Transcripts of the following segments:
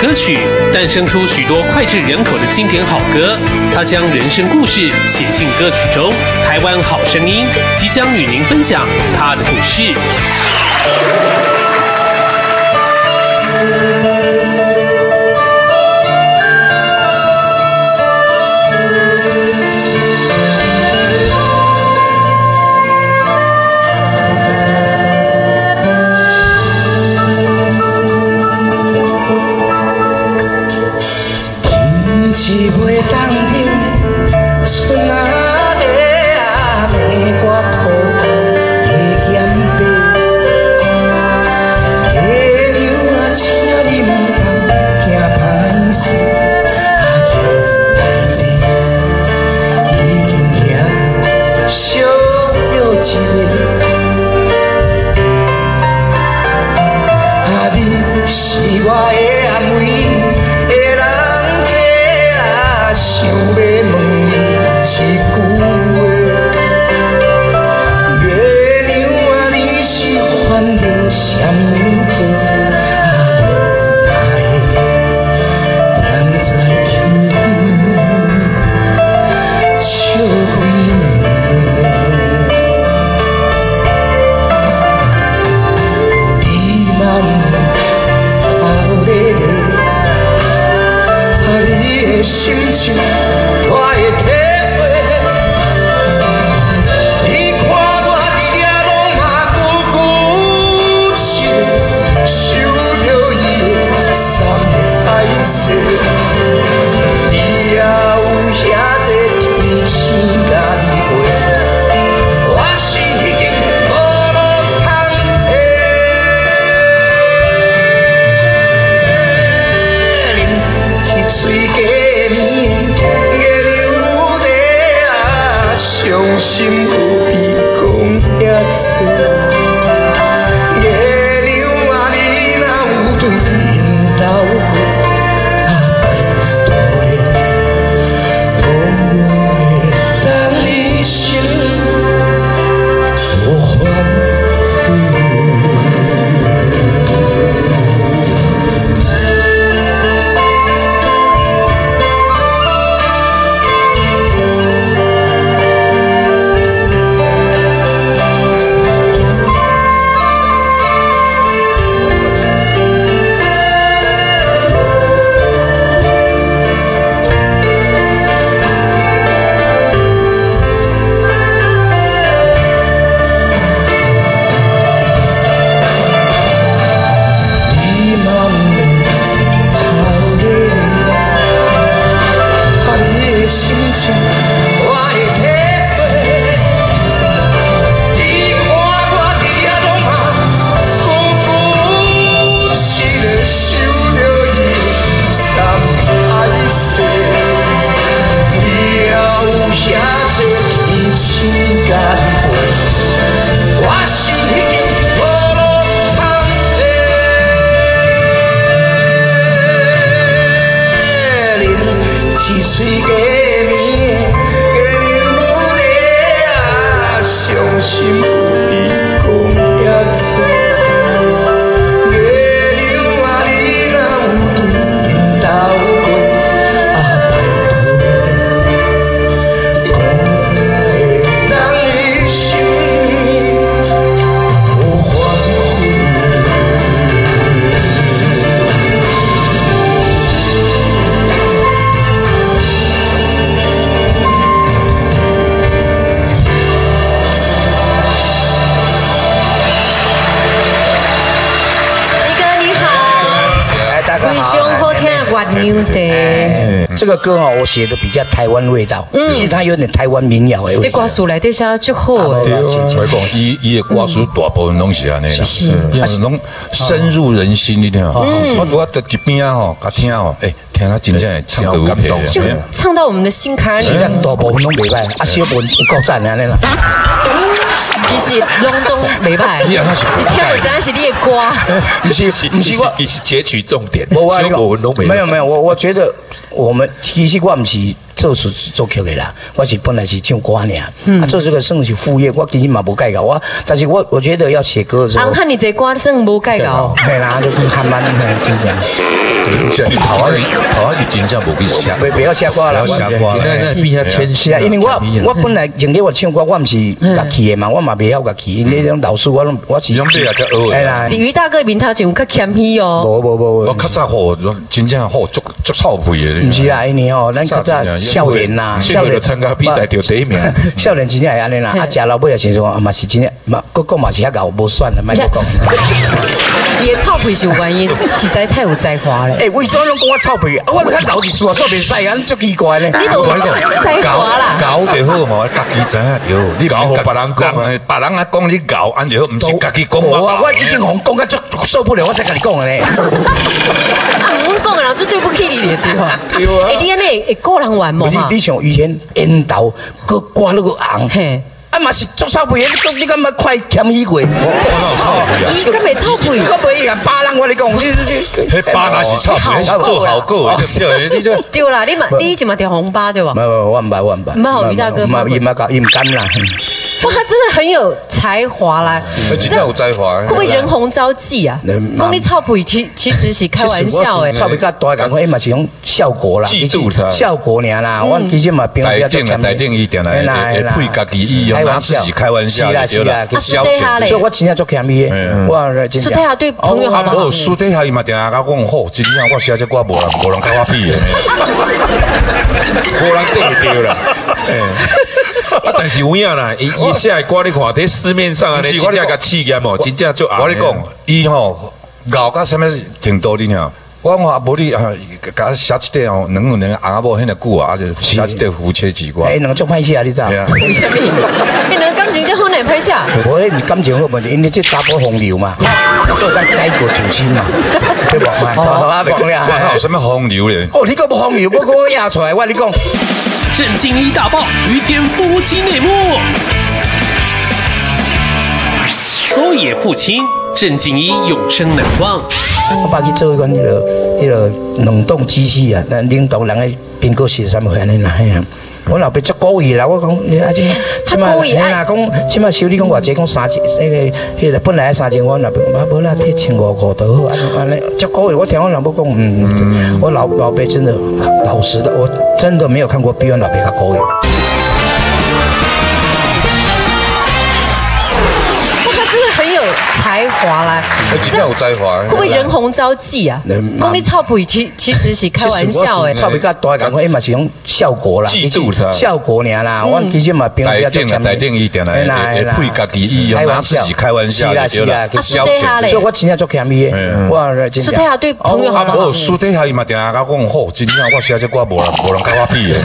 歌曲，诞生出许多脍炙人口的经典好歌。他将人生故事写进歌曲中。台湾好声音即将与您分享他的故事。 一月冬天，春仔的暗暝，我土的咸白，月娘啊，请你唔通惊歹势，这代志已经遐小有一个，你是我的安慰。想要问你一句话，月娘啊，你是烦恼什么罪？咱再去笑几暝，伊嘛头咧咧。你的心情，我会体会。你看我伫遐拢嘛久久一个，受着伊的三爱色。你也有遐多天星甲你陪，我是已经无路通去。水加面，月娘在啊，伤心有比讲遐多。月娘啊，你若有对因斗过，拜托你，我会等你心无烦。水加面，月娘在啊，伤心有比讲遐多。月娘啊，你若有对因斗过，拜托你，讲会等你心无反悔。 非常好听的月娘的。 这个歌我写的比较台湾味道，其实它有点台湾民谣的味道。 你歌词内底写得足好诶。 我讲，伊的歌词大部分拢是安尼啦，是拢深入人心，你听啊。我在一边啊吼，甲听吼，听他真正会唱得有感动， 就唱到我们的心坎里。 大部分拢袂歹，小部分有够赞安尼啦。 其实拢都袂歹，一听就知影是你的歌。 不是我，你是截取重点。 没有，我觉得我们其实我不是做曲的啦，我是本来是唱歌尔，做这个算是副业，我其实嘛无介绍但是我觉得要写歌的时候， 看你这歌算无介绍， 对啦，就还蛮真正。 你头啊伊真正无去写， 不要写歌啦， 写歌那比较谦虚啊，因为我本来前日我唱歌，我唔是乐器的嘛，我嘛袂晓乐器，因为那种老师我是用对啊才学的。 啦， 于大哥面头前有较谦虚哦。 无， 我较早好，真正好足臭屁的。 唔是啊，因为吼，咱较早少年呐， 少年参加比赛得第一名。 少年真正系安尼啦，啊，食老尾也是说嘛是真正，嘛，佫讲嘛是遐搞无算了，莫讲。 伊的臭屁是有原因，实在太有才华了。 为什么拢讲我臭屁？我较老一岁啊，说袂使啊，足奇怪呢。 你都才华啦， 搞就好嘛，家己知影着。 你搞互别人讲啊， 别人啊讲你搞，安就好，唔是家己讲我已经讲甲足受不了，我才甲你讲的呢。 阮讲的人最对不起你的对话。对啊。你安尼会个人玩无嘛？ 你像以前烟头，佮刮那个红。嘿。啊嘛是做臭屁，你敢乜快欠起过？ 伊敢袂臭屁？ 我袂啊，巴人我你讲， 迄巴那是臭屁，做好过，你这对啦，你就嘛条红巴对吧？ 没，我唔捌。 唔好于大哥， 伊唔甘啦。 哇，他真的很有才华啦！ 真的有才华， 会不会人红招忌啊？讲你臭屁，其实是开玩笑诶。 臭屁较大讲，伊嘛是用效果啦， 记住他效果尔啦。我其实嘛平时台顶伊定来会配家己意用，拿自己开玩笑的对啦。 私底下咧， 所以我真正足欠伊的。我私底下对朋友好不好？ 私底下伊嘛定下甲讲好，真正我写这歌无人甲我比的， 无人对啦。但是有影啦，伊写的歌你看，在市面上啊，真正甲试验哦，真正就我跟你讲，伊吼咬到什么程度你听？我话无你甲写一块哦，两阿某迄个久啊，就写一块夫妻之歌。 两个足歹写，你知道？ 为什么？两个感情这好难拍下？ 无咧，感情好问题，因为这查甫风流嘛，做咱改过自新嘛，对不？别讲呀， 有什么风流咧？ 哦，你个无风流，我我压出来，我你讲。 郑敬一大爆与颠夫妻内幕，勾野父亲郑敬一永生难忘。 我爸去做迄个冷冻机器啊，那冷冻人个苹果是啥物安尼啦？嘿啊！我老爸足故意啦，我讲你啊，即嘛嘿啦，讲即嘛收你讲偌济，讲迄个本来3000块，无啦，贴1500就好，安尼足故意。我听我老爸讲，我老爸真的老实的，我真的没有看过比我老爸较故意。 很有才华啦， 真的有才华。 会不会人红招忌啊？讲你臭屁，其实是开玩笑诶。 臭屁较大讲，伊嘛是用效果啦， 记住他效果尔啦。我其实嘛平时台顶伊定来会配家己意用，拿自己开玩笑的对啦。 私底下咧， 所以我真正足欠伊的。我私底下对朋友好不好？ 私底下伊嘛定下甲讲好，真正我写这歌无人甲我比的，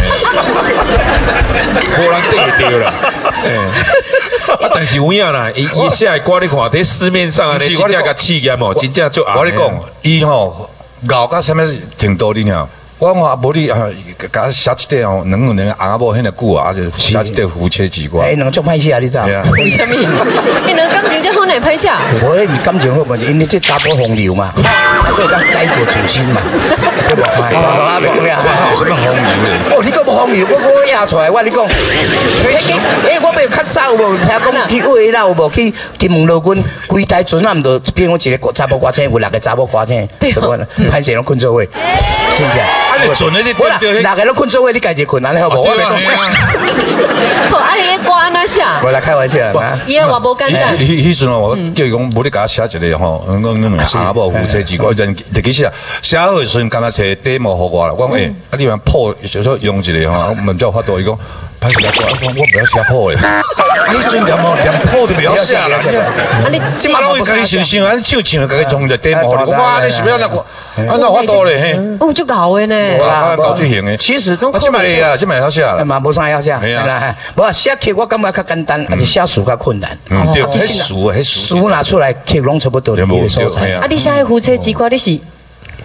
无人对啦。但是有影啦，伊写的歌你看，在市面上啊，真正甲试验哦，真正就我跟你讲，伊吼咬到什么程度你听？我话无你甲写一块哦，两阿某迄个久啊，就写一块夫妻之歌。 两个足歹写，你知道？ 为什么？你两个感情这好难拍下？ 无咧，感情好问题，因为这查甫风流嘛，所以咱改过自新嘛，对不？别讲呀， 有什么风流咧？ 哦，你个无风流，我压出来，我你讲，我袂较早有无听讲去话啦，有无去金门路军规台船啊，毋着变我一个查甫歌星，有6个查某歌星，对不？歹势拢困做伙，真正。 你准的你我啦，6个拢困做伙，你家己困安尼好无？我袂讲。 好，啊你个歌安怎写？ 我来开玩笑啊！ 伊话无简单。 迄阵我叫伊讲，无你甲我写一个吼，讲阿某夫妻之歌，人就去写好的时阵，敢若找 demo 互我啦。我讲啊你万破，就说用一个吼，问叫发到伊讲。歹势啊！我不要写破诶，迄阵连破都不要写啦。啊你即马拢家己想，安唱家己从就 demo 你讲哇，你是要那个，那我多咧嘿。 哦，就搞诶呢。 搞最型诶。 其实即摆啊，即摆好写啦。 嘛无啥要写。系啦，无写曲我感觉较简单，还是写词较困难。 对，迄词拿出来曲拢差不多的所在。 啊，你写夫妻之歌你是？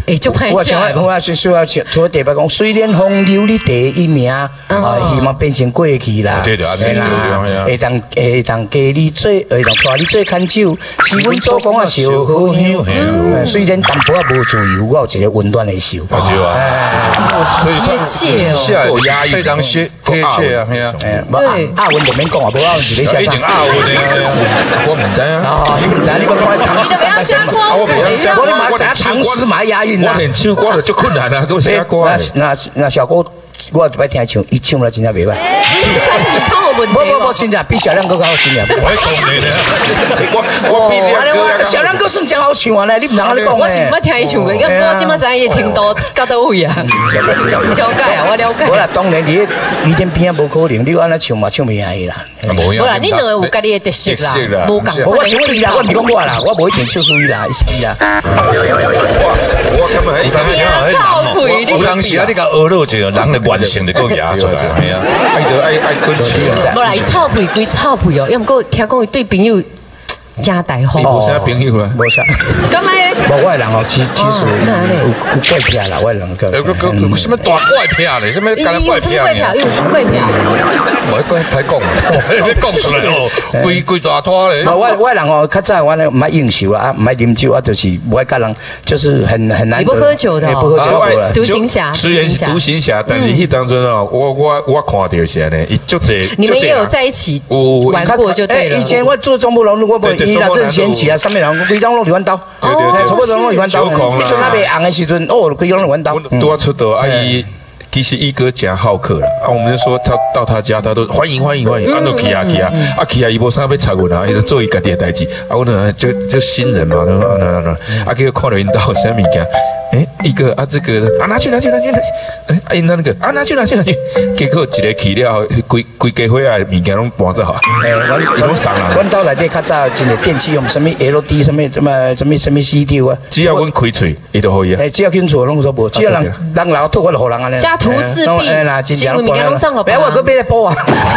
就拍我下。 我需要除第八讲，虽然风流你第一名，希望变成过去啦。 对对， 会当加你做，会当带你做牵手，是阮做工啊小好香。虽然淡薄仔无自由，我有一个温暖的手。 对啊，所以贴切哦。 下来非常贴切啊， 对，阿文就免讲啊，无阿文一个写啥。 阿文的， 我唔知啊。 哦，你唔知，你讲我唐诗三百首嘛？我你嘛知唐诗嘛押韵啦。 我练唱歌就困难啊，给我写歌。 那小哥，我就爱听唱，伊唱了真正袂歹。 你看我问题。 不，真正比小亮哥较好，真正。 我讲你咧， 我比亮哥小亮哥算真好唱啊咧，你唔通安尼讲我是唔捌听伊唱过，因为我即摆知伊听到到倒位啊。了解啊，我了解。 我啦，当然你雨天边啊无可能，你安尼唱嘛唱袂赢伊啦。 无啦，你两个有家己的特色啦，无共。 我想伊啦，我唔讲我啦，我无一定唱输伊啦，是啦。 我根本有当时啊，你甲学落一个人的原性就够压出来，系啊， 爱昆曲。 无啦，伊臭屁归臭屁哦，要毋过听讲伊对朋友真大方。 无啥朋友啊？ 无啥。 干嘛？ 无我的人哦，其实有怪癖啦，我的人个。 有什么大怪癖咧？什么干怪癖呢？ 有什么怪癖？ 我讲歹讲，你讲出来哦，规大拖咧。 我人哦，较早我呢唔爱应酬啊，唔爱啉酒啊，就是不爱甲人，就是很难得。 你不喝酒的， 不喝酒的。独行侠， 虽然是独行侠，但是迄当中哦，我看到是安尼，伊足济。 你们也有在一起玩过就对了。 以前我做中部农路，我无伊啦更先起啊，上面人规张拢2万刀，对，差不多拢2万刀。迄阵那边红的时阵，哦，规张2万刀。 都要出道，阿姨。其实一哥真好客啦，我们就说他到他家，他都欢迎，啊都去啊，伊无啥要插阮啊，伊就做伊家己的代志，我呢就新人嘛，结果看到因兜啥物件，一个这个拿去，那个拿去，结果一个去了，规家伙啊物件拢搬走啊，伊拢送啦。 阮兜内底较早真个电器用什么 LD 什么 CD 啊， 只要阮开喙，伊就可以啊。 只要紧做拢都无，只要人老吐我就互人安尼。 家徒四壁，新闻物件拢送互别人。 我搁买来补啊。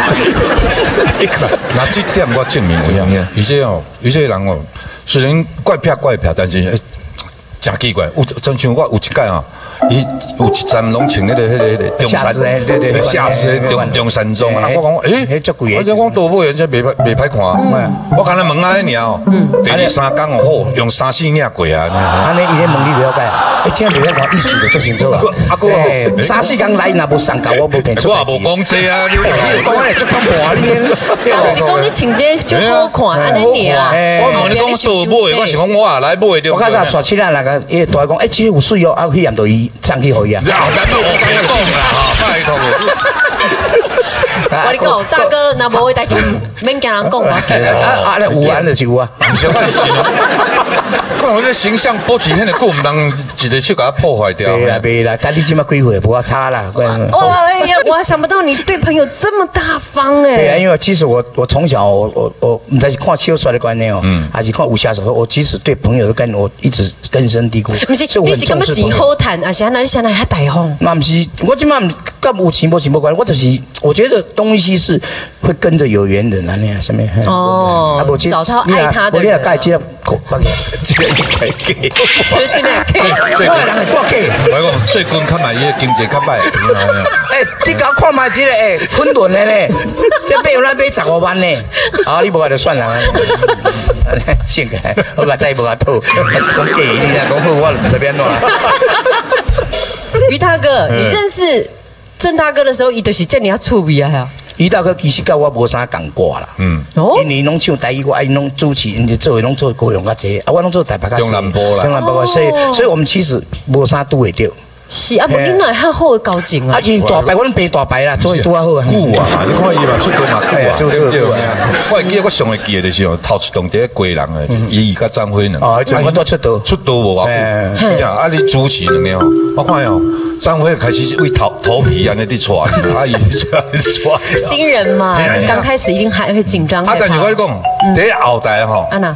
那这点我证明怎样？有些人哦，虽然怪癖，但是真奇怪。真像我有一届啊，伊有一站拢穿迄个中山，对，下次中山装啊。我讲， 足贵的。 我讲多买，这袂歹看。我刚才问安尼尔哦，第2、3天哦好，用3、4领过啊。 安尼伊咧问你了解，这样袂晓看意思就足清楚啊。啊哥，3、4天来若无送到，我无骗出。 我也无讲这啊，你讲安尼足看破你。 是讲你穿这就好看，安尼尔。 我问你讲多买，我是讲我也来买着。 我较早带七仔那个，伊大讲，这有水哦，啊，去验到伊送去互伊啊。 咱都我跟你讲啦，拜托我跟你讲，大哥，那无代志，免跟人讲嘛。 有安就是有啊。 唔是我是，看我这形象保持迄个，唔通一个手甲它破坏掉。 袂啦，但你即马几岁，无差啦。 哎呀，我想不到你对朋友这么大方哎。 对啊，因为其实我从小我唔知是看小说的观念哦，还是看武侠小说，我其实对朋友的概念我一直根深蒂固。 不是，你是感觉真好谈，啊是安那？你现在还大方？ 那不是，我即马跟有情无关，我就是我觉得东西是会跟着有缘人啊，那样什么哦，找到爱他的人。 我你盖这个这个应该给， 就是这个给。 我人会挂给。 我讲最近看卖伊个经济较歹。 你搞看卖这个昆仑的呢，这买有咱买15万呢。啊，你无就算了。性格，我甲再无甲吐，还是讲假，你若讲好，我唔知变怎。 于大哥，你认识郑大哥的时候，伊就是这样趣味啊！ 于大哥其实甲我无啥共挂啦，因为拢唱台语，我爱拢主持，因为做诶拢做高雄较济，啊，我拢做台北较济， 中南部啦， 所以我们其实无啥拄会着。 是啊，无因来较好的交情啊。 啊，因大牌，阮爸大牌啦，做拄啊好啊。 久啊，你看伊嘛，出道嘛久啊，对。我会记得我上会记的就是头一档伫贵人诶，伊甲张辉两。 哦，我都出道无偌久。啊，你主持两个哦，我看哦，张辉开始为头皮安尼伫搓，啊伊搓。 新人嘛，刚开始一定还会紧张。 啊，但是我讲，伫后台吼， 安娜，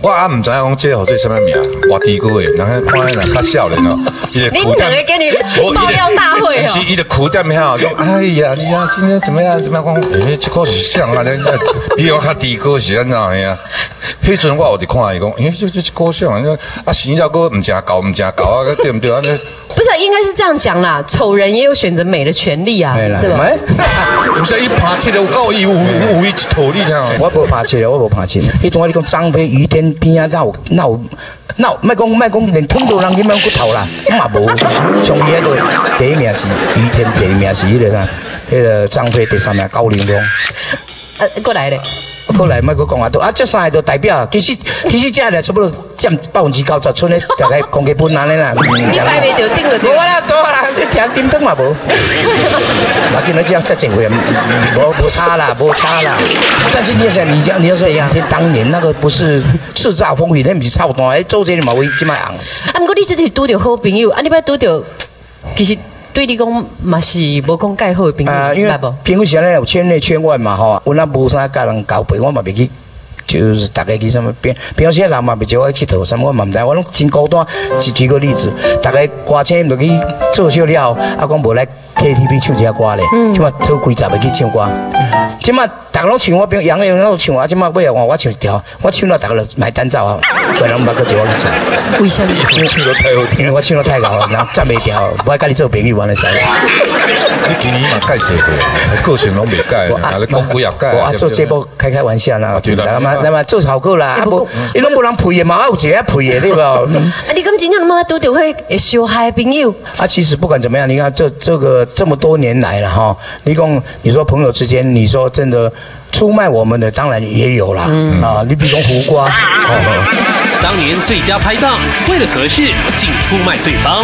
我唔知影讲这号做什么名，活地哥的，人家看人较少年哦，伊你两个给你爆料大会哦。 是伊的苦点遐，讲哎呀，你啊今天怎么样？怎么样？讲这个是像啊，比我较地哥是安怎呀？迄阵我有伫看伊讲，这个像啊，生了个唔正搞啊，对不对啊？ 不是，应该是这样讲啦。丑人也有选择美的权利啊，对吧？ 不是伊拍七有够伊有伊一套你听。 我无拍七，我无拍七。迄段你讲张飞于天边啊，那莫讲连吞都人去买骨头啦，嘛无。上伊迄个第一名是于天，第二名是迄个张飞，第三名高凌风。 过来咧。 过来，莫讲啊，这三个就代表，其实这咧差不多占90%，剩的大概公家分安尼啦。 你摆袂着顶了， 无啦，这听点灯嘛无。我今日这样再整回，无差啦。但是你要说当年那个不是叱咤风云，那不是差不多，周杰伦嘛为这么红。 啊，不过你这是拄着好朋友，啊，你摆拄着，其实。对你讲嘛是无讲介好的朋友， 因为朋友现在有圈内圈外嘛吼，我那无啥甲人交配，我嘛袂去，就是大概去什么平时人嘛袂叫我去佚佗，什么我嘛唔知，我拢真孤单。举个例子，大概歌星就去做秀了，啊，讲无来 KTV 唱一下歌咧，即马做规集去唱歌，即马大家拢唱，我变杨洋拢唱啊，即马尾啊我唱一条，我唱到大家就买单走啊，个人毋捌个叫我去唱。 为什么？ 因为唱得太好听，我唱得太高了，然后站袂掉，我甲你做朋友完了噻。 你今年嘛改做过，个性拢袂改，啊，你讲几啊改？ 我做节目开玩笑啦，那么做好过啦，啊无，伊拢无人配的嘛，有一个配的对吧？啊， 你咁真正冇拄到会相害的朋友？ 啊，其实不管怎么样，你看这么多年来了哈，你说朋友之间，你说真的出卖我们的当然也有啦，啊，你比如说胡瓜， 当年最佳拍档，为了合适竟出卖对方。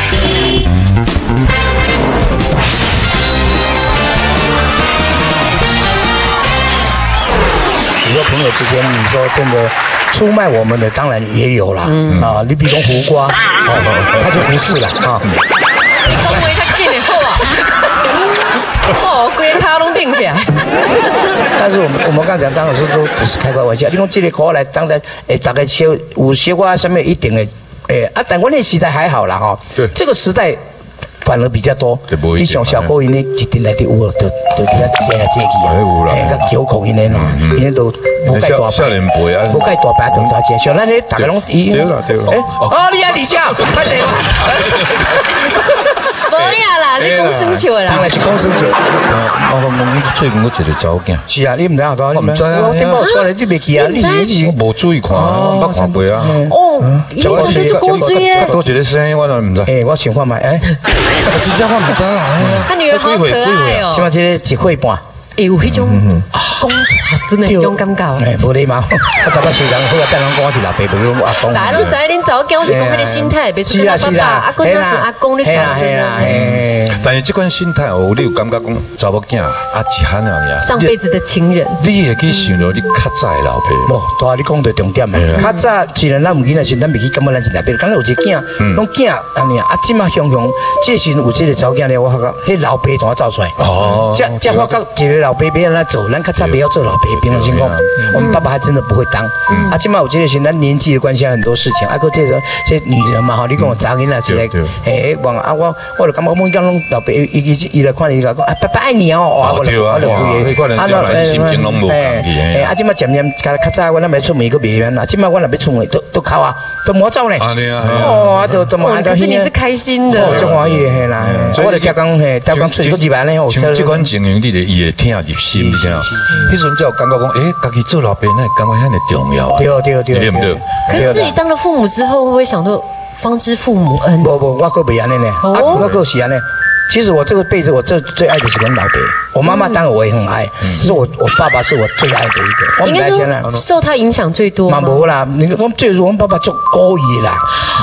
你说朋友之间，你说真的出卖我们的当然也有啦，啊，你比如说胡瓜，他就不是了啊。 你讲话较紧的好啊！哦，规个脚拢顶起来。 但是我们刚讲，当时都不是开玩笑。你讲这个口来，当然，大概有小可上面一定的，但我那时代还好啦哈。对。这个时代反而比较多。你像小歌因呢，一定来的有，就比较正正气啊。有啦。个口口因呢，因都无盖大白。少年辈啊。无盖大白同大正，像咱咧大家拢伊。对啦对啦。哦，你啊李笑，快点我。 无呀啦，你讲生笑啦， 当然是讲生笑。 你最近我一个查某囝。 是啊，你唔知啊？ 我唔知啊。 我电报出来你袂记啊？你我无注意看，我捌看过啊。 哦，伊讲你做古锥诶。 多一个声音我都唔知。 我想看卖， 真正我唔知啦。 他女儿好可爱哦。 起码这个一岁半。 有迄种公传孙的迄种感觉。 无礼貌。我大概虽然好啊，再人讲我是老爸，不如阿公。 大家拢知恁早讲是讲迄个心态，别说爸爸，阿公那是阿公你传孙啊。 但是这款心态哦，你有感觉讲查某囝啊一汉啊上辈子的情人。 你会去想到你较早的老爸？ 无，大你讲到重点诶。较早虽然咱有囡仔时，咱袂去感觉咱是老爸，刚才有一个囝，拢囝安尼啊，即马雄雄，这时有这个查某囝咧，我发觉迄老爸同我走出来。哦。这发觉一个老爸要安怎做，咱较早不要做老爸。平常情况，我们爸爸还真的不会当。啊，即马有这个时，咱年纪的关系很多事情，啊，个这女人嘛，吼，你讲我查囡仔是来，忘啊，我就感觉每讲拢老爸伊来看伊来讲，啊，爸爸爱你哦，我就规心情拢无共去。 啊，即马渐渐较早我咱要出门个袂远啦，即马我若要出门都哭啊，都魔走呢。哦，都嘛。 可是你是开心的。 就欢喜嘿啦，我就刚出去几万呢， 像这款情形，你就伊会听入心，你知道？迄阵才有感觉讲，家己做老爸那感觉遐尼重要。对，对不对？ 可是自己当了父母之后，会不会想到方知父母恩？ 不，我可袂安尼呢，我可是安尼。其实我这个辈子，我最爱的是我老爸。我妈妈当然我也很爱，可是我爸爸是我最爱的一个。 应该说受他影响最多。 无啦，我最初我爸爸做故意啦。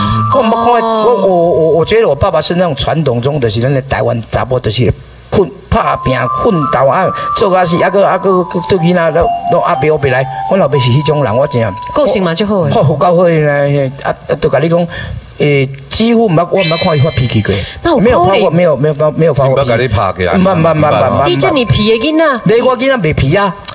我觉得我爸爸是那种传统中的是咱的台湾查甫，就是打拼奋斗啊，做啊是个对囡仔都阿伯伯来。我老爸是迄种人，我真个性嘛就好。 好够好呢，都甲你讲。几乎我没看伊发脾气过， 那我没有发过，没有发过。 不甲你拍起来。 慢。 你这你皮的囡仔， 你我囡仔袂皮啊，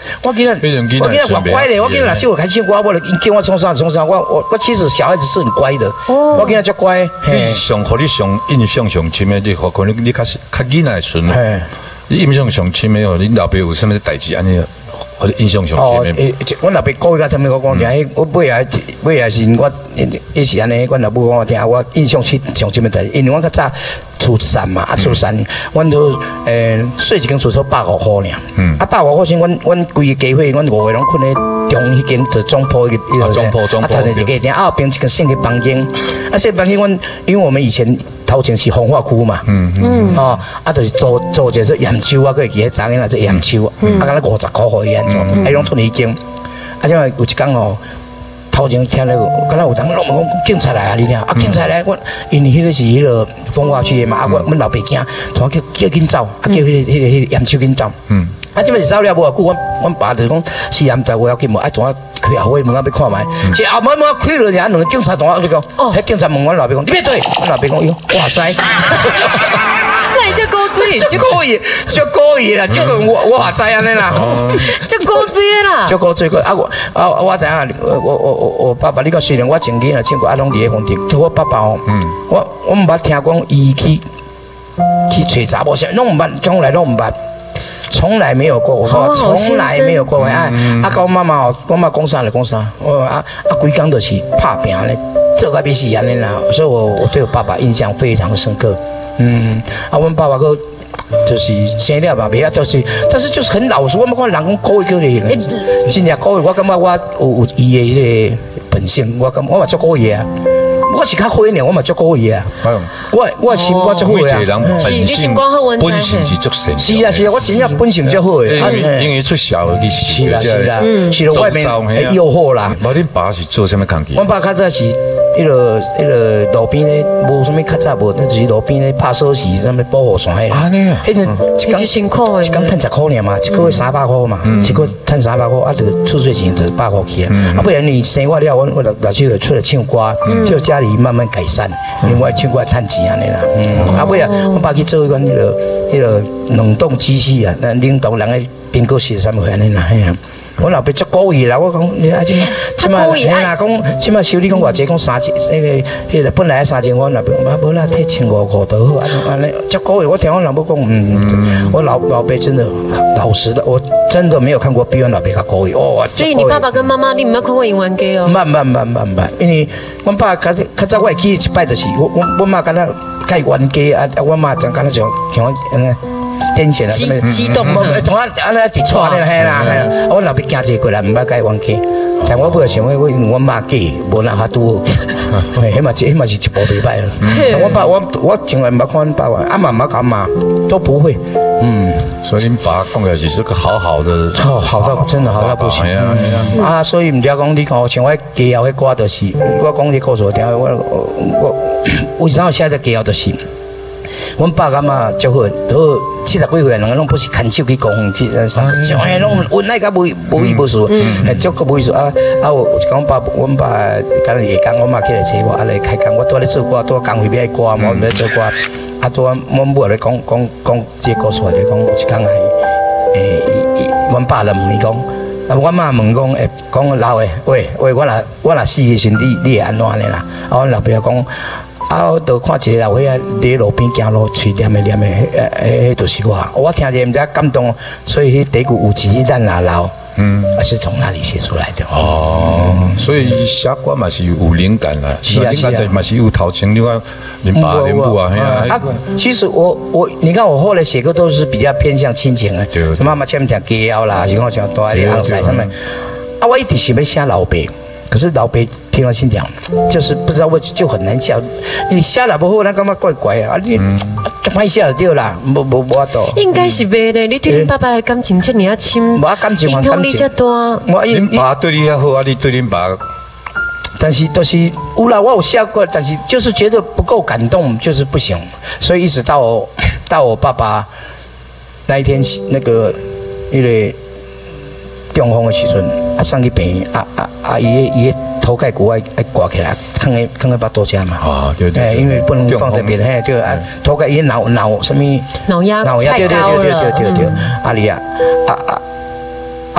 我今天我乖嘞，我今天拿手开唱歌，我叫我冲啥，我其实小孩子是很乖的，我今天就乖。 你上互你上印象上深的，你可能你较囡仔的时阵，你印象上深的哦，你老爸有啥物代志安尼？或者印象上深的？ 我老爸讲甲啥物我讲听，我尾也是我也是安尼，我老母讲我听，我印象上深的代志，因为我较早初三嘛，初三，阮都睡一间厝所150块尔，150块钱，阮规个家伙，阮5个拢困咧中迄间就总铺一个， 总铺， 啊，头一个店，后边一个新的房间，啊，新房间阮，因为我们以前头前是风化区嘛，哦，啊，就是做一个说盐秋，我个记迄昨年啊做盐秋，啊，敢若50块互伊安怎，啊，拢出一间，啊，即有一工哦。头前听那个，敢若有当拢讲警察来啊，你听啊，警察来，因为迄个是迄个风化区的嘛，啊，阮老爸惊，同我叫紧走，啊，叫迄个盐手紧走，啊，即摆是走了无偌久，阮爸就是讲4点在我要紧无，爱怎啊开后尾门啊要看卖，是后门开了，然后两个警察同我讲，迄警察问阮老爸讲，你要对，阮老爸讲，哟，哇塞。 那这古锥， 就故意啦，就讲我也知安尼啦， 就古锥啦， 就古锥个啊我知影，我爸爸，你讲虽然我曾经啊唱过啊，拢伫个风顶，我爸爸哦，我毋捌听讲伊去找查某，拢毋捌，从来拢毋捌，从来没有过，我说从来没有过啊！跟我妈妈哦，我妈讲啥就讲啥，规工就是拍拼咧，做甲要死安尼啦，所以我对我爸爸印象非常深刻。阮爸爸个就是生了嘛，袂啊，但是就是很老实。我们看人讲古语叫你，真正古语，我感觉我有伊的迄个本性，我嘛足古语啊。我是较火呢，我嘛足古语啊。我心肝足好啊。 是你心肝好， 本性是足善。 是啊，我真正本性足好诶。 因为出社会你是啦，是了外面诱惑啦。 无恁爸是做啥物工具？ 阮爸较早是。迄个路边咧，无啥物较早无，那就是路边咧拍锁匙，啥物保护伞迄。 安尼啊？ 迄阵一辛苦诶， 一工趁10块尔嘛，一个月300块嘛，一个趁300块，啊，这个出税钱就是100块起啊。啊，不然你生我了，我老舅出来唱歌，就家里慢慢改善，另外唱歌趁钱安尼啦。啊，不然我爸去做迄款迄个冷冻机器啊，那冷冻人诶冰果是啥物安尼啦，嘿啊。我老爸足故意啦，我讲你啊，即摆嘿啦，讲即摆收你讲偌济，讲迄个本来3000，我老爸讲无啦，退1500块都好，安尼足故意。我听我老母讲，我老爸真的老实的，我真的没有看过比我老爸较故意哦。 所以你爸爸跟妈妈，你没有看过英文歌哦？ 慢，因为阮爸较早我会记一摆就是我妈敢若介冤家啊，我妈就敢若像安尼。癫痫啊， 激动， 同安尼直喘咧，嘿啦，我老爸惊一过来，毋捌甲伊冤家，但我不想我因为我妈假，无人下拄好，迄嘛是一步袂歹了。我从来毋捌看阮爸爸，阿妈毋捌讲妈，都不会。 所以恁爸讲的是个好的， 好到真的好到不行啊！所以毋知讲你看，像我家后迄歌，就是我讲你故事听，我为啥写这家后就是。阮爸感觉足好，都70几岁人拢不是牵手去高峰去啥，哎，拢恩爱甲无依无事，足个无意思啊！我讲阮爸敢若下工，我妈起来找我，来开工，我拄咧做歌，拄工会要歌嘛，我要做歌，拄阮母咧讲这故事咧讲，有一工阮爸来问伊讲，阮妈问讲，讲老诶，喂，我若死诶时阵，你会安怎呢啦？阮老爸讲。我就看一个老伙仔伫路边行路，嘴念的，迄就是我。我听者毋知感动，所以迄第句有钱咱也老，是从那里写出来的。 所以写歌嘛是有灵感啦， 灵感嘛是有头前，你看恁爸恁母啊， 其实你看我后来写歌都是比较偏向亲情的，妈妈前面听歌啦，是讲像大啲昂塞什么。我一直想要写老爸。可是老爸平常心讲，就是不知道为就很难笑。你写了不好，那干嘛怪怪啊？你就歹写就对啦，无法度。 应该是袂咧，你对恁爸爸的感情这么深， 无感情影响你这大。 恁爸对你还好啊，你对恁爸。 但是都是有啦，我有写过，但是就是觉得不够感动，就是不行。所以一直到我爸爸那一天那个中风的时阵，送去病院，伊头盖骨爱挂起来，放喺巴肚下嘛。对，因为不能放在别人，对，头盖伊脑什么？ 脑压太高了。 对，阿里啊，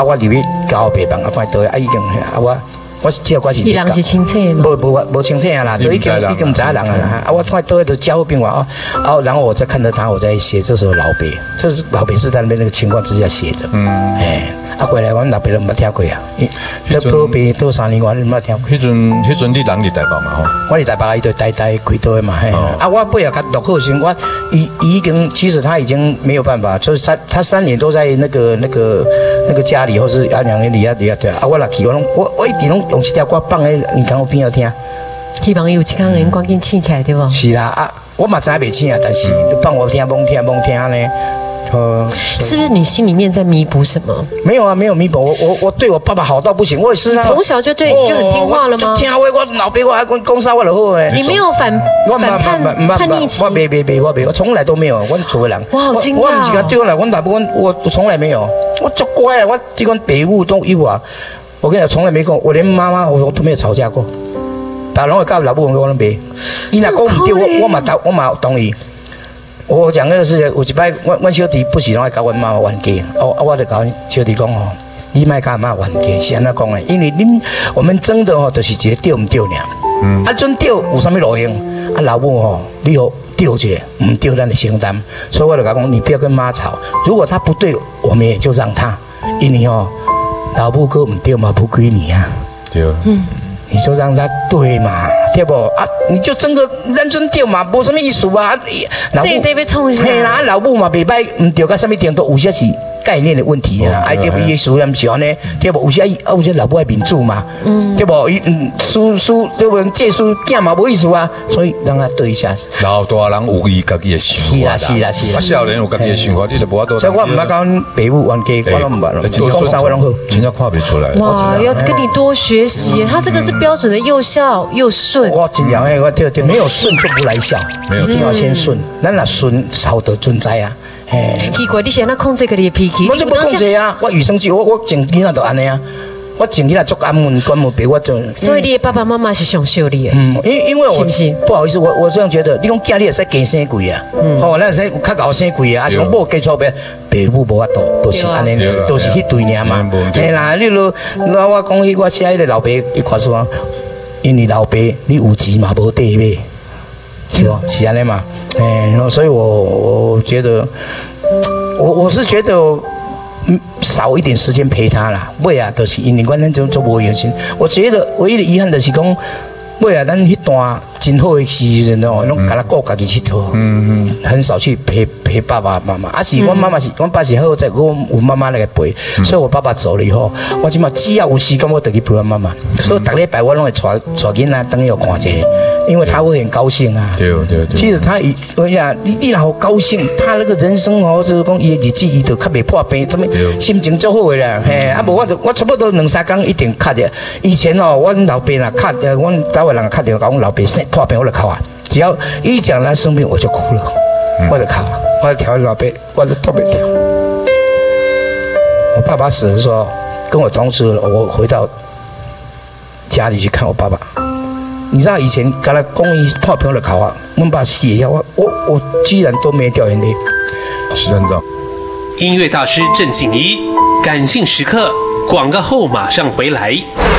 啊，我入去交白房，啊，看倒啊已经我只要我是。 伊人是清醒嘛？ 无清醒啊啦，就已经唔知人啊啦。啊，我看倒都交病完啊，然后我再看着他，我在写这首老爸，就是老爸是在那边那个情况之下写的。啊，过来，阮老爸都冇听过啊。那老爸倒3年，我冇听过。 迄阵你人伫台北嘛吼？ 我伫台北，伊就呆开刀的嘛。啊，我不要甲落好时，我已经，其实他已经没有办法，就是他3年都在那个家里，或是阿娘里啊对啊。我来去，我一直拢用这条歌放在耳孔边仔听。 希望有一天能赶紧醒起来，对不？ 是啦，啊，我嘛知袂醒啊，但是放我听，懵听呢。 是不是你心里面在弥补什么？ 没有啊，没有弥补。我对我爸爸好到不行，我也是啊。 从小就对就很听话了吗？ 听话，我老爸我还讲啥我就好诶。 你没有反逆期？ 我没，我从来都没有。我厝的人， 哇，好惊讶！ 我唔是讲对我来，我老爸我从来没有，我足乖了。我这个北部都一话，我跟你讲，从来没讲，我连妈妈我都没有吵架过。打拢会教老母我拢袂，伊若讲唔对，我嘛同意。我讲那个事情，有一摆，阮小弟不是拢爱甲阮妈冤家，我就甲阮小弟讲吼，你莫甲妈冤家，是安怎讲诶？因为我们争的吼，就是一个对唔对尔。啊，准对有啥物路用？啊，老母吼，你好对一个，唔对咱就承担。所以我就甲讲，你不要跟妈吵，如果他不对，我们也就让他，因为吼，老母哥唔对嘛，不归你啊。 对。 你就让他对嘛，对不？啊，你就争个认真对嘛，无什么意思啊。 这被冲一下。 嘿啦，老母嘛袂歹，唔对到什么程度，有些是概念的问题啊。哎，对不？伊思念是安尼，对不？有些老母爱民主嘛，对不？输对不？借输囝嘛无意思啊，所以让他对一下。 老大人有伊家己的想法。 是啦。 啊，少年有家己的想法，你就无法度。 所以我唔捌甲阮爸母冤家，我拢唔捌咯。讲啥我拢好， 真正看不出来。 哇，要跟你多学习，他这个是标准的又孝又顺。 我尽量我对，没有顺就不来孝，一定要先顺，咱若顺好得尊在啊。 奇怪，你现在控制个你的脾气？ 我就不控制啊，我与生俱我前囡仔就安尼啊，我前囡仔足安稳管无别我就。 所以你的爸爸妈妈是上孝你的。 因为我是不是？ 不好意思，我这样觉得，你讲囝你会使加生贵啊，咱使较高生贵啊，像某加错别，爸母无法度，都是安尼，都是迄对尔嘛。嘿啦，你如我讲迄我写迄个老爸，伊看说，因为老爸你有钱嘛无地买，是不？是安尼嘛？所以我觉得，我是觉得。少一点时间陪他啦，尾啊，就是因为阮咱种做无用心。我觉得唯一的遗憾就是讲，尾啊，咱迄段真好的时阵哦，拢甲咱顾家己佚佗，很少去陪爸爸妈妈。啊是，阮妈妈是，阮爸是好在，我有妈妈来陪，所以我爸爸走了以后，我即马只要有时间，我就去陪阮妈妈。所以逐礼拜我拢会带囡仔等伊看一下。因为他会很高兴啊。 对。 其实我讲你若好高兴，他那个人生哦，就是讲伊的日子伊就较袂破病，怎么心情足好的啦。嘿，啊无我差不多2-3天一定咳的。以前哦，阮老爸啦咳，阮台湾人咳着，讲阮老爸生破病我就哭啊。只要一讲他生病，我就哭了，我就哭，我就调老爸，我就特别调。我爸爸死的时候，跟我同事，我回到家里去看我爸爸。你知道以前跟他讲伊破病就哭啊，阮爸死以后，我居然都没掉眼泪。 是安怎？ 音乐大师郑敬一，感性时刻，广告后马上回来。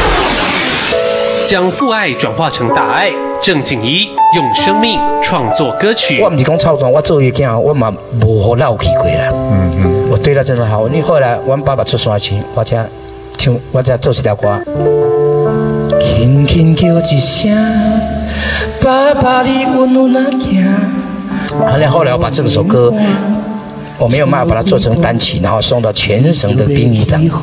将父爱转化成大爱，郑敬一用生命创作歌曲。 我不是讲操蛋，我做一件我嘛无闹气过啦。我对他真的好。你后来阮爸爸出山去，我才做一条歌。轻轻叫一声，爸爸你稳稳啊行。后来我把这首歌，我没有办法把它做成单曲，然后送到全省的殡仪馆。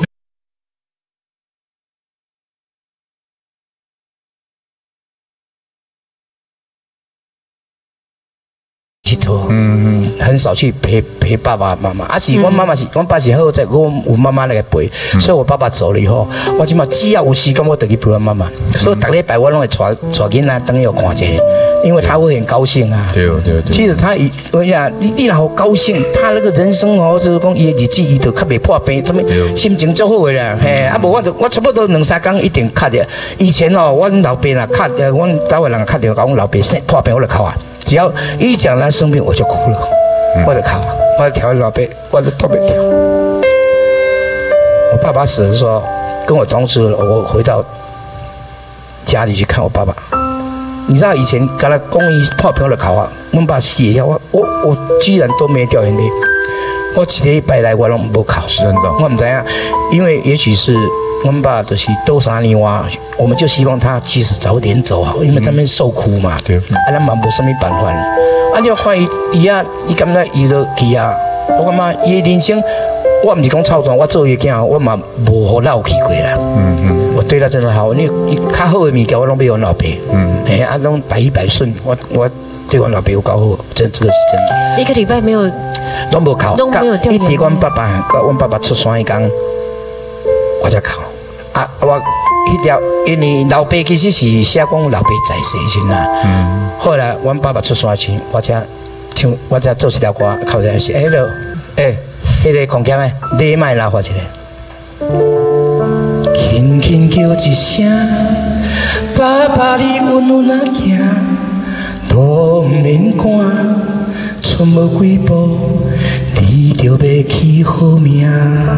很少去陪爸爸妈妈。啊是，阮爸是好在，我有妈妈来陪，所以我爸爸走了以后，我即马只要有时间，我就去陪阮妈妈。所以逐礼拜我拢会带囡仔等伊看一下，因为他会很高兴啊。对。其实我讲你若好高兴，他那个人生哦，就是讲伊的日子伊就较袂破病，怎么心情足好的啦。嘿，啊无我差不多2-3天一定咳的。以前哦，阮老爸啦咳，阮台湾人咳着，讲阮老爸生破病我就哭啊。只要一讲他生病，我就哭了，我就哭，我就调老爸，我就特别调。 我爸爸死的时候，跟我同时我回到家里去看我爸爸。你知道以前跟他公益泡朋友的考啊，我爸死以后，我居然都没掉眼泪。我一个礼拜来我拢无哭， 是安怎？ 我唔知啊，因为也许是我们爸就是多3年哇，我们就希望他其实早点走啊，因为在那边受苦嘛。 对。 啊，咱嘛无什么办法。啊，就看伊啊，伊感觉伊就去啊，我感觉伊人生，我唔是讲操蛋，我做伊囝，我嘛无好闹气过啦。我对他真的好，你较好的物件我拢俾我老爸。啊，拢百依百顺，我对我老爸有够好，这个是真的。 1个礼拜没有。 拢无哭， 拢没有掉眼泪。 阮爸爸，阮爸爸出山迄天，我才哭。啊，我迄条，因为老爸其实是写讲老爸在世时啦。后来阮爸爸出山前，我才做一条歌，靠在是迄个，迄个空间诶，你卖拉发一个。轻轻叫一声，爸爸你稳稳啊行，路毋免赶。剩无几步，你就要起好命。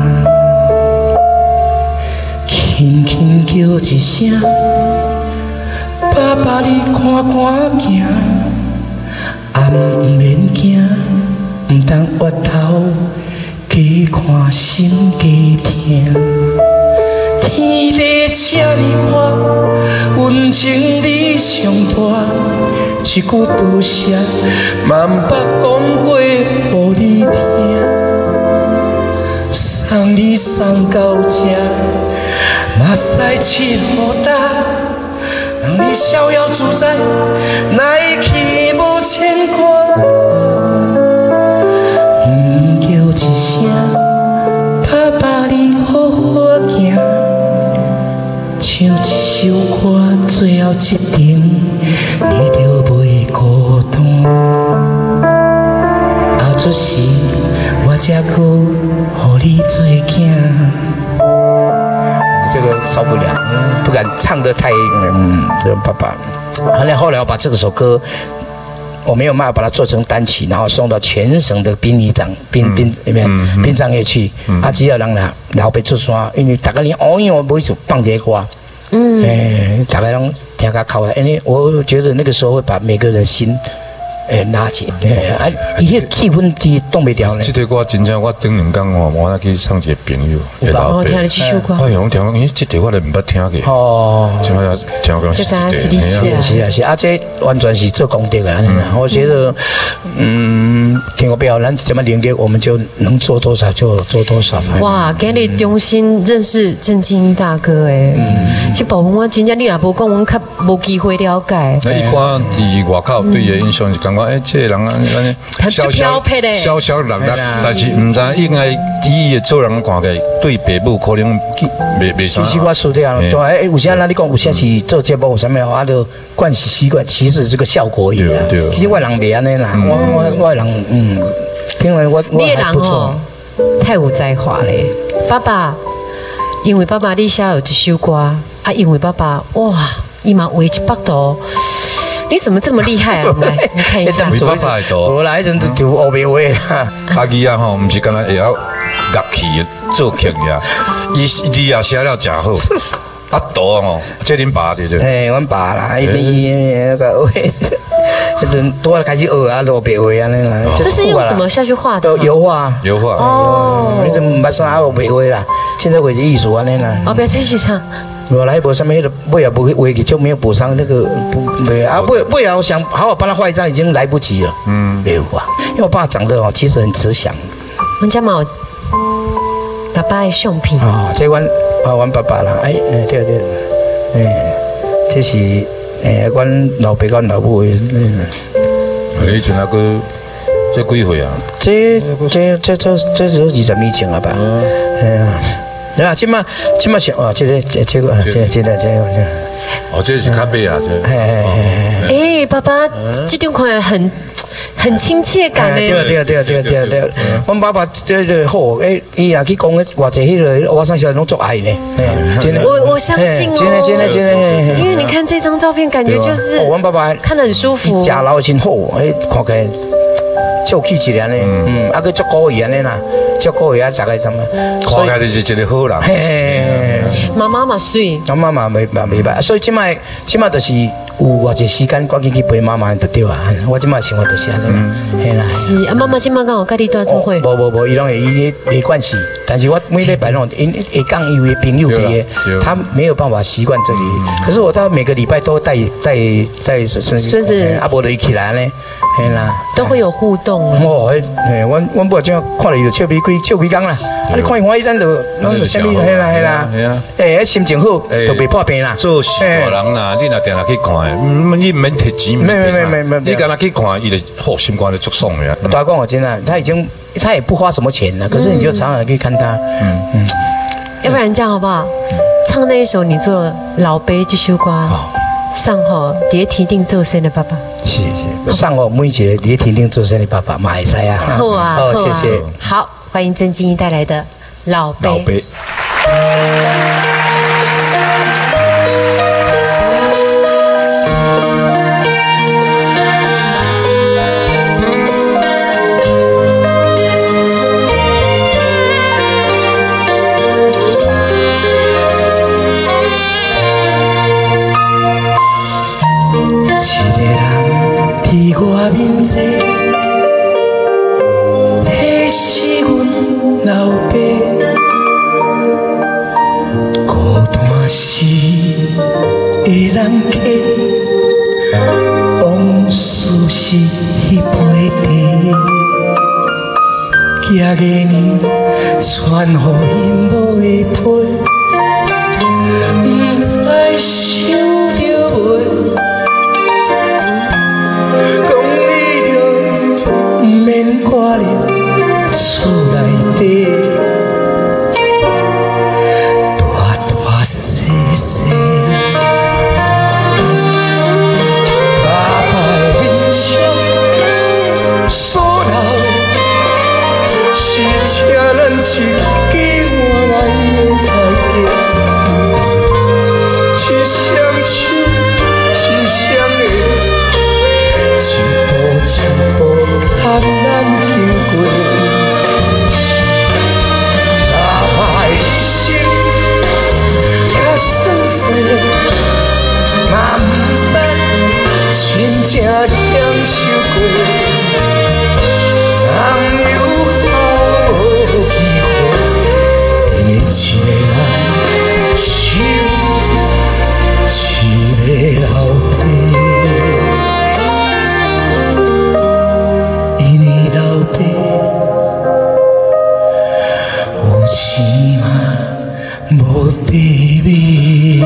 轻轻叫一声，爸爸你看看行，暗毋免惊，毋通越头加看心加听。天地请你看，温情你上大。一句多谢，万捌讲过予你听。送你送到这，嘛使佚好大，让你逍遥自在，来去无牵挂。叫一声，爸爸你好好行，唱一首歌，最后一定你就袂孤单。后出时我才搁予你做囝。这个受不了，不敢唱得太爸爸。后来我把这首歌，我没有办法把它做成单曲，然后送到全省的殡仪长、殡葬业去。只要人老爸出山，因为大家连偶尔我不会放这歌。大概拢听个靠因为我觉得那个时候会把每个人心拉紧，伊迄气氛是冻不掉呢。 这个歌真正我顶2天我那去送一个朋友， 我听你这首歌， 哎呀，我听，因为这个我都唔捌听过。 哦， 听讲这真是历史是这完全是做功德的。我觉得，听我表咱什么能力，我们就能做多少就做多少。 哇，今日重新认识郑经英大哥这部分我真正你若无讲，我较无机会了解。 那一般伫外口对伊的印象是感觉，这个人安小小人啦，但是唔知应该伊的做人看起来对爸母可能袂啥。 其实我输掉了，对，有些人你讲有些是做节目有啥物啊，就惯习惯，其实是个效果而已啦。其实我人袂安尼啦，我人因为我还不错， 太有才华嘞，爸爸。因为爸爸你写有一首歌啊，因为爸爸哇，伊嘛画一幅图，你怎么这么厉害啊？来，你看一下。 为爸爸的图。 我来阵就后面画啦。 阿姨啊吼，唔是干那会晓乐器做曲呀，伊字也写了真好。图哦，这恁爸对不对？ 阮爸啦，伊那个多开始学啊，都白画安尼啦。 这是用什么下去画的？ 油画。 油画。 哦。你就唔捌啥学白画啦，现在画是艺术安尼啦。 哦，不要这是啥？ 我来补上面的尾也不会画就没有补上那个对啊，尾我想好好帮他画一张已经来不及了。没有啊，因为我爸长得其实很慈祥。 我们家嘛有爸爸的相片。 这阮爸爸啦，对，这是阮老爸阮老母的。 你以前那个这几岁啊？ 这是20年前了吧？啊，即马是哦，这个， 哦，这是较尾啊， 这。爸爸，这张看来很亲切感诶。 对，阮爸爸对好，伊也去讲偌济迄个外省小孩拢做爱呢。真的， 我相信哦。 真的。 因为你看这张照片，感觉就是， 阮爸爸看得很舒服。 食老真好，看起来足气质安尼，啊，佮足鼓意安尼啦，足鼓意啊，大概怎么？ 看起来就是一个好人。 妈妈嘛水， 我妈妈袂歹，所以即摆就是有偌济时间，赶紧去陪妈妈就对啊。我即摆想法就是安尼啦，嘿啦。 是啊，妈妈今麦刚好跟你住做伙。 无，伊拢会没关系。但是我每礼拜拢会讲伊的朋友伫个，他没有办法习惯这里。可是他每个礼拜都带孙子啊，无就一起来呢，嘿啦， 都会有互动。 哦，阮母怎看了伊就笑几工啦。啊，你看伊欢喜，咱就啥物，嘿啦，心情好就袂破病啦。 做事大人啦，你若定定去看，你唔免摕钱， 没， 你敢若去看，伊就好心肝就足爽的。 大讲我真的，他也不花什么钱了，可是你就常常可以看他。 要不然这样好不好？唱那一首你做老杯这首歌，上好碟提定做生的爸爸。 是，上好每一个碟提定做生的爸爸嘛会使啊。 好啊， 谢谢。 好，欢迎郑敬一带来的老杯。 面前，迄是阮老爸，孤单时的人客，往事是迄杯茶，寄个年传予因某的批，不知想着袂。免挂念厝内底大细细，爸爸的面相所留，是请咱一记换来的代价，一双手，一双眼，一步。看咱经过，爸爸的一生较酸涩，嘛不捌真正享受过。人有好无机会，因为一个人手一个老爸。有钱嘛无地位，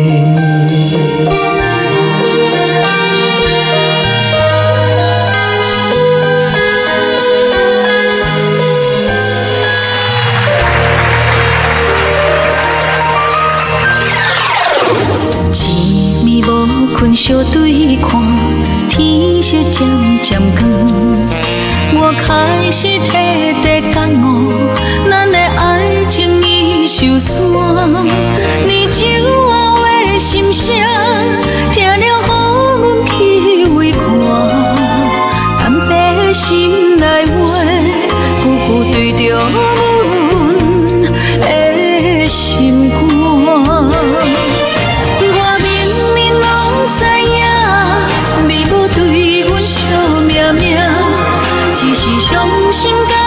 一暝无困相对看，天色渐渐光。我开始彻底感悟，咱的爱情已受伤。你酒后的心声，听了予阮去畏寒。淡白心内话，句句对着阮的心肝。我明明拢知影，你无对阮惜命命。只是伤心。